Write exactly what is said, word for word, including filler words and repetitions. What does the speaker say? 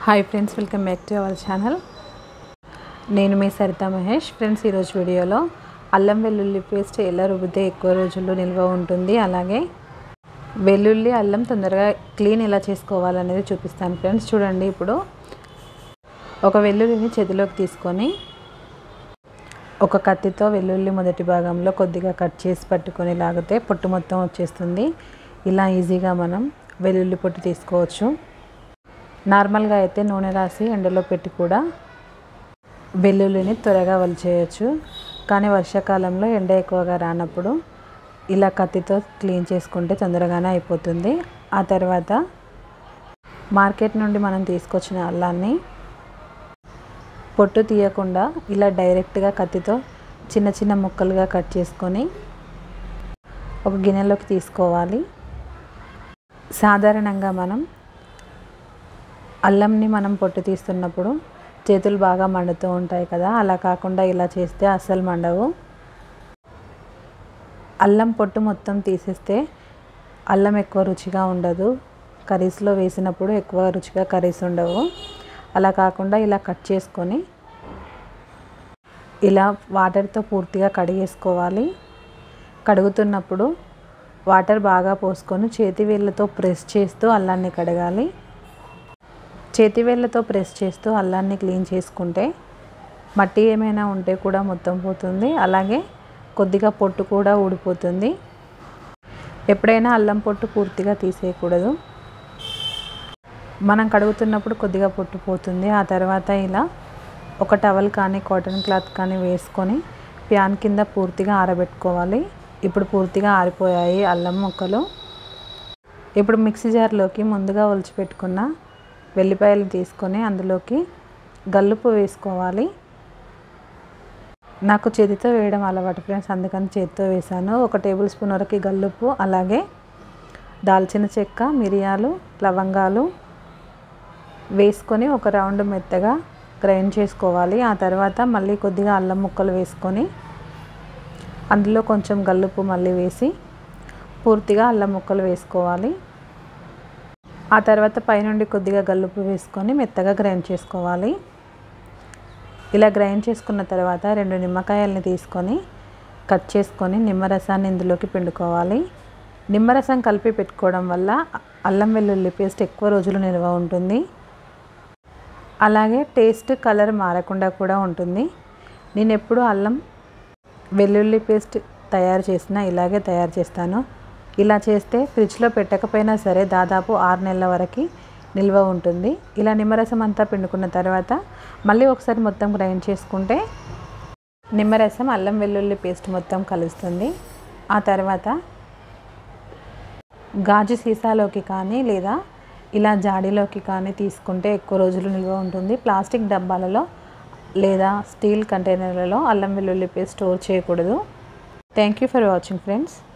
Hi friends, welcome back to our channel. నేను మీ Saritha Mahesh. Friends, ఈరోజు వీడియోలో అల్లం వెల్లుల్లి పేస్ట్ ఎలా రుబ్బితే ఎక్కువ రోజులు నిల్వ ఉంటుంది, అలాగే వెల్లుల్లి అల్లం తొందరగా క్లీన్ ఎలా చేసుకోవాలనేది చూపిస్తాను. ఫ్రెండ్స్ చూడండి, ఇప్పుడు ఒక వెల్లుల్లిని చేతిలోకి తీసుకొని ఒక కత్తితో వెల్లుల్లి మొదటి భాగంలో కొద్దిగా కట్ చేసి పట్టుకొని లాగితే పొట్టు మొత్తం వచ్చేస్తుంది. ఇలా ఈజీగా మనం వెల్లుల్లి పొట్టు తీసుకోవచ్చు. నార్మల్గా అయితే నూనె రాసి ఎండలో పెట్టి కూడా వెల్లుల్లిని త్వరగా వలిచేయచ్చు. కానీ వర్షాకాలంలో ఎండ ఎక్కువగా రానప్పుడు ఇలా కత్తితో క్లీన్ చేసుకుంటే తొందరగానే అయిపోతుంది. ఆ తర్వాత మార్కెట్ నుండి మనం తీసుకొచ్చిన అల్లాన్ని పొట్టు తీయకుండా ఇలా డైరెక్ట్గా కత్తితో చిన్న చిన్న ముక్కలుగా కట్ చేసుకొని ఒక గిన్నెలోకి తీసుకోవాలి. సాధారణంగా మనం అల్లంని మనం పొట్టు తీస్తున్నప్పుడు చేతులు బాగా మండుతూ ఉంటాయి కదా, అలా కాకుండా ఇలా చేస్తే అస్సలు మండవు. అల్లం పొట్టు మొత్తం తీసేస్తే అల్లం ఎక్కువ రుచిగా ఉండదు, కర్రీస్లో వేసినప్పుడు ఎక్కువ రుచిగా కర్రీస్ ఉండవు. అలా కాకుండా ఇలా కట్ చేసుకొని ఇలా వాటర్తో పూర్తిగా కడిగేసుకోవాలి. కడుగుతున్నప్పుడు వాటర్ బాగా పోసుకొని చేతి వేళ్ళతో ప్రెస్ చేస్తూ అల్లాన్ని కడగాలి. చేతి వేళ్ళతో ప్రెస్ చేస్తూ అల్లాన్ని క్లీన్ చేసుకుంటే మట్టి ఏమైనా ఉంటే కూడా మొత్తం పోతుంది, అలాగే కొద్దిగా పొట్టు కూడా ఊడిపోతుంది. ఎప్పుడైనా అల్లం పొట్టు పూర్తిగా తీసేయకూడదు. మనం కడుగుతున్నప్పుడు కొద్దిగా పొట్టు పోతుంది. ఆ తర్వాత ఇలా ఒక టవల్ కానీ కాటన్ క్లాత్ కానీ వేసుకొని ప్యాన్ కింద పూర్తిగా ఆరబెట్టుకోవాలి. ఇప్పుడు పూర్తిగా ఆరిపోయాయి అల్లం ముక్కలు. ఇప్పుడు మిక్సీ జార్లోకి ముందుగా ఒలిచిపెట్టుకున్న వెల్లిపాయలు తీసుకొని అందులోకి గల్లుప్పు వేసుకోవాలి. నాకు చేతితో వేయడం అలవాటు ఫ్రెండ్స్, అందుకని చేతితో వేసాను. ఒక టేబుల్ స్పూన్ వరకు గల్లుప్పు, అలాగే దాల్చిన చెక్క, మిరియాలు, లవంగాలు వేసుకొని ఒక రౌండ్ మెత్తగా గ్రైండ్ చేసుకోవాలి. ఆ తర్వాత మళ్ళీ కొద్దిగా అల్లం ముక్కలు వేసుకొని అందులో కొంచెం గల్లుప్పు మళ్ళీ వేసి పూర్తిగా అల్లం ముక్కలు వేసుకోవాలి. ఆ తర్వాత పైనుండి కొద్దిగా గల్లుప్పు వేసుకొని మెత్తగా గ్రైండ్ చేసుకోవాలి. ఇలా గ్రైండ్ చేసుకున్న తర్వాత రెండు నిమ్మకాయలని తీసుకొని కట్ చేసుకొని నిమ్మరసాన్ని ఇందులోకి పిండుకోవాలి. నిమ్మరసం కలిపి పెట్టుకోవడం వల్ల అల్లం వెల్లుల్లి పేస్ట్ ఎక్కువ రోజులు నిల్వ ఉంటుంది, అలాగే టేస్ట్ కలర్ మారకుండా కూడా ఉంటుంది. నేను ఎప్పుడు అల్లం వెల్లుల్లి పేస్ట్ తయారు చేసినా ఇలాగే తయారు చేస్తాను. ఇలా చేస్తే ఫ్రిడ్జ్లో పెట్టకపోయినా సరే దాదాపు ఆరు నెలల వరకు నిల్వ ఉంటుంది. ఇలా నిమ్మరసం అంతా పిండుకున్న తర్వాత మళ్ళీ ఒకసారి మొత్తం గ్రైండ్ చేసుకుంటే నిమ్మరసం అల్లం వెల్లుల్లి పేస్ట్ మొత్తం కలుస్తుంది. ఆ తర్వాత గాజు సీసాలోకి కానీ లేదా ఇలా జాడీలోకి కానీ తీసుకుంటే ఎక్కువ రోజులు నిల్వ ఉంటుంది. ప్లాస్టిక్ డబ్బాలలో లేదా స్టీల్ కంటైనర్లలో అల్లం వెల్లుల్లి పేస్ట్ స్టోర్ చేయకూడదు. Thank you for watching friends.